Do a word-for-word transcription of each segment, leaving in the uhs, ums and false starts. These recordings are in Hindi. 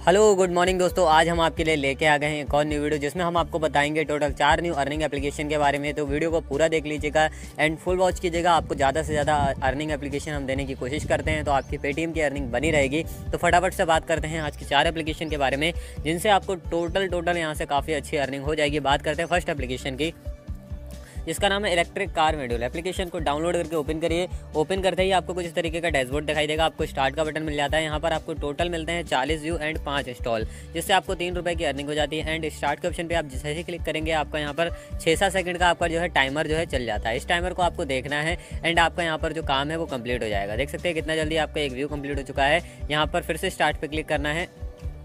हेलो गुड मॉर्निंग दोस्तों, आज हम आपके लिए लेके आ गए हैं एक और न्यू वीडियो जिसमें हम आपको बताएंगे टोटल चार न्यू अर्निंग एप्लीकेशन के बारे में। तो वीडियो को पूरा देख लीजिएगा एंड फुल वॉच कीजिएगा। आपको ज़्यादा से ज़्यादा अर्निंग एप्लीकेशन हम देने की कोशिश करते हैं, तो आपकी पेटीएम की अर्निंग बनी रहेगी। तो फटाफट से बात करते हैं आज की चार एप्लीकेशन के बारे में जिनसे आपको टोटल टोटल यहाँ से काफ़ी अच्छी अर्निंग हो जाएगी। बात करते हैं फर्स्ट एप्लीकेशन की जिसका नाम है इलेक्ट्रिक कार मॉड्यूल। एप्लीकेशन को डाउनलोड करके ओपन करिए। ओपन करते ही आपको कुछ इस तरीके का डैशबोर्ड दिखाई देगा। आपको स्टार्ट का बटन मिल जाता है। यहाँ पर आपको टोटल मिलते हैं चालीस व्यू एंड पाँच इंस्टॉल, जिससे आपको तीन रुपये की अर्निंग हो जाती है। एंड स्टार्ट के ऑप्शन पे आप जैसे ही क्लिक करेंगे आपका यहाँ पर छः सात सेकंड का आपका जो है टाइमर जो है चल जाता है। इस टाइमर को आपको देखना है एंड आपका यहाँ पर जो काम है वो कंप्लीट हो जाएगा। देख सकते हैं कितना जल्दी आपका एक व्यू कंप्लीट हो चुका है। यहाँ पर फिर से स्टार्ट पर क्लिक करना है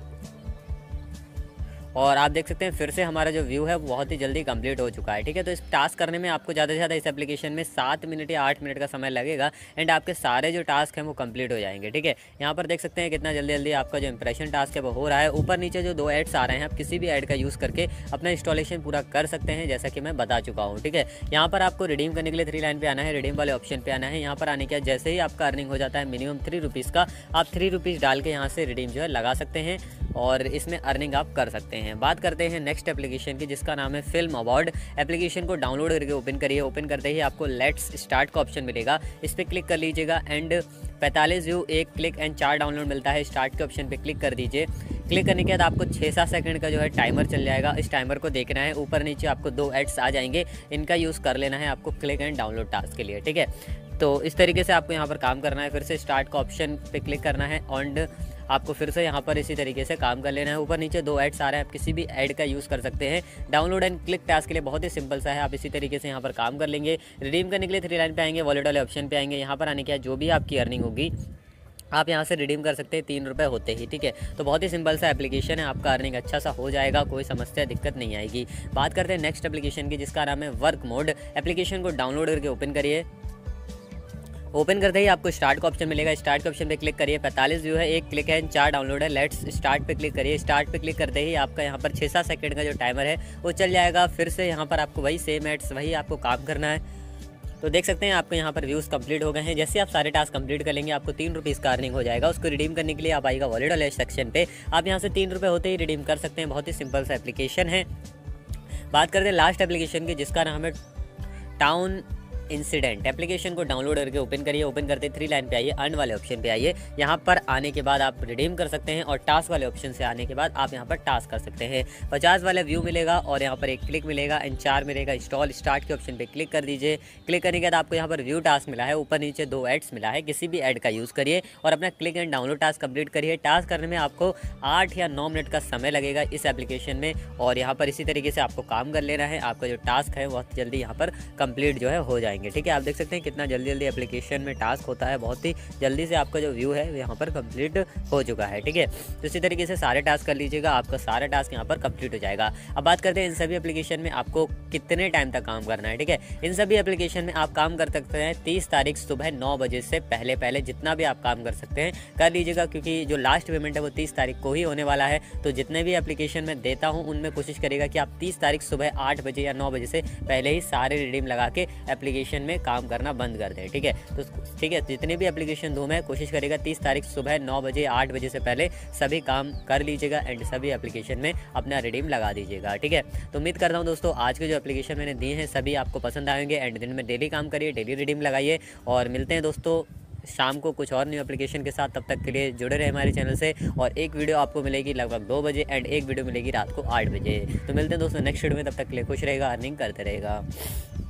और आप देख सकते हैं फिर से हमारा जो व्यू है वो बहुत ही जल्दी कंप्लीट हो चुका है। ठीक है, तो इस टास्क करने में आपको ज़्यादा से ज़्यादा इस एप्लीकेशन में सात मिनट या आठ मिनट का समय लगेगा एंड आपके सारे जो टास्क हैं वो कंप्लीट हो जाएंगे। ठीक है, यहाँ पर देख सकते हैं कितना जल्दी जल्दी आपका जो इंप्रेशन टास्क है वो हो रहा है। ऊपर नीचे जो दो एड्स आ रहे हैं आप किसी भी ऐड का यूज़ करके अपना इंस्टॉलेशन पूरा कर सकते हैं, जैसा कि मैं बता चुका हूँ। ठीक है, यहाँ पर आपको रिडीम करने के लिए थ्री लाइन पर आना है, रिडीम वाले ऑप्शन पर आना है। यहाँ पर आने के जैसे ही आपका अर्निंग हो जाता है मिनिमम थ्री रुपीज़ का, आप थ्री रुपीज़ डाल के यहाँ से रिडीम जो है लगा सकते हैं और इसमें अर्निंग आप कर सकते हैं। बात करते हैं नेक्स्ट एप्लीकेशन की जिसका नाम है फिल्म अवार्ड। एप्लीकेशन को डाउनलोड करके ओपन करिए। ओपन करते ही आपको लेट्स स्टार्ट का ऑप्शन मिलेगा, इस पर क्लिक कर लीजिएगा एंड पैंतालीस व्यू एक क्लिक एंड चार डाउनलोड मिलता है। स्टार्ट के ऑप्शन पे क्लिक कर दीजिए। क्लिक करने के बाद आपको छः सात सेकंड का जो है टाइमर चल जाएगा। इस टाइमर को देखना है। ऊपर नीचे आपको दो एड्स आ जाएंगे, इनका यूज़ कर लेना है आपको क्लिक एंड डाउनलोड टास्क के लिए। ठीक है, तो इस तरीके से आपको यहाँ पर काम करना है। फिर से स्टार्ट का ऑप्शन पे क्लिक करना है एंड आपको फिर से यहाँ पर इसी तरीके से काम कर लेना है। ऊपर नीचे दो एड्स आ रहे हैं, आप किसी भी ऐड का यूज़ कर सकते हैं। डाउनलोड एंड क्लिक टास्क के लिए बहुत ही सिंपल सा है, आप इसी तरीके से यहाँ पर काम कर लेंगे। रिडीम करने के लिए थ्री लाइन पे आएंगे, वॉलेट वाले ऑप्शन पे आएंगे। यहाँ पर आने के बाद जो भी आपकी अर्निंग होगी आप यहाँ से रिडीम कर सकते हैं तीन रुपये होते ही। ठीक है, तो बहुत ही सिंपल सा एप्लीकेशन है, आपका अर्निंग अच्छा सा हो जाएगा, कोई समस्या दिक्कत नहीं आएगी। बात करते हैं नेक्स्ट एप्लीकेशन की जिसका नाम है वर्क मोड। एप्लीकेशन को डाउनलोड करके ओपन करिए। ओपन करते ही आपको स्टार्ट का ऑप्शन मिलेगा। स्टार्ट के ऑप्शन पे क्लिक करिए। पैंतालीस व्यू है, एक क्लिक है, चार डाउनलोड है। लेट्स स्टार्ट पे क्लिक करिए। स्टार्ट पे क्लिक करते ही आपका यहाँ पर छः सात सेकंड का जो टाइमर है वो चल जाएगा। फिर से यहाँ पर आपको वही सेम एड्स वही आपको काम करना है। तो देख सकते हैं आपको यहाँ पर व्यूज़ कंप्लीट हो गए हैं। जैसे आप सारे टास्क कंप्लीट कर लेंगे आपको तीन रुपीज़ का अर्निंग हो जाएगा। उसको रिडीम करने के लिए आप आइएगा वॉलेट वाले सेक्शन पे, आप यहाँ से तीन रुपये होते ही रिडीम कर सकते हैं। बहुत ही सिंपल सा एप्लीकेशन है। बात करते हैं लास्ट एप्लीकेशन की जिसका नाम है टाउन इंसिडेंट। एप्लीकेशन को डाउनलोड करके ओपन करिए। ओपन करते थ्री लाइन पे आइए, अर्न वाले ऑप्शन पे आइए। यहाँ पर आने के बाद आप रिडीम कर सकते हैं और टास्क वाले ऑप्शन से आने के बाद आप यहाँ पर टास्क कर सकते हैं। पचास वाला व्यू मिलेगा और यहाँ पर एक क्लिक मिलेगा एंड चार मिलेगा इंस्टॉल। स्टार्ट के ऑप्शन पे क्लिक कर दीजिए। क्लिक करने के बाद आपको यहाँ पर व्यू टास्क मिला है, ऊपर नीचे दो एड्स मिला है। किसी भी ऐड का यूज़ करिए और अपना click and download task complete करिए। टास्क करने में आपको आठ या नौ मिनट का समय लगेगा इस एप्लीकेशन में और यहाँ पर इसी तरीके से आपको काम कर लेना है। आपका जो टास्क है बहुत जल्दी यहाँ पर कंप्लीट जो है हो जाएंगे। ठीक है, आप देख सकते हैं कितना जल्दी जल्दी एप्लीकेशन में टास्क होता है। बहुत ही जल्दी से आपका जो व्यू है यहाँ पर कंप्लीट हो चुका है। ठीक है, तो इसी तरीके से सारे टास्क कर लीजिएगा, आपका सारा टास्क यहाँ पर कंप्लीट हो जाएगा। अब बात करते हैं इन सभी एप्लीकेशन में आपको कितने टाइम तक काम करना है। ठीक है, इन सभी एप्लीकेशन में आप काम कर सकते हैं तीस तारीख सुबह नौ बजे से पहले पहले जितना भी आप काम कर सकते हैं कर लीजिएगा, क्योंकि जो लास्ट पेमेंट है वो तीस तारीख को ही होने वाला है। तो जितने भी एप्लीकेशन में देता हूँ उनमें कोशिश करेगा कि आप तीस तारीख सुबह आठ बजे या नौ बजे से पहले ही सारे रिडीम लगा के एप्लीकेशन में काम करना बंद कर दें। ठीक है, तो ठीक है जितने भी एप्लीकेशन दूँ मैं कोशिश करेगा तीस तारीख सुबह नौ बजे आठ बजे से पहले सभी काम कर लीजिएगा एंड सभी एप्लीकेशन में अपना रिडीम लगा दीजिएगा। ठीक है, तो उम्मीद करता हूँ दोस्तों आज के जो एप्लीकेशन मैंने दिए हैं सभी आपको पसंद आएंगे एंड दिन में डेली काम करिए, डेली रिडीम लगाइए और मिलते हैं दोस्तों शाम को कुछ और न्यू एप्लीकेशन के साथ। तब तक के लिए जुड़े रहे हमारे चैनल से और एक वीडियो आपको मिलेगी लगभग दो बजे एंड एक वीडियो मिलेगी रात को आठ बजे। तो मिलते हैं दोस्तों नेक्स्ट वीडियो में, तब तक के लिए खुश रहेगा, अर्निंग करते रहेगा।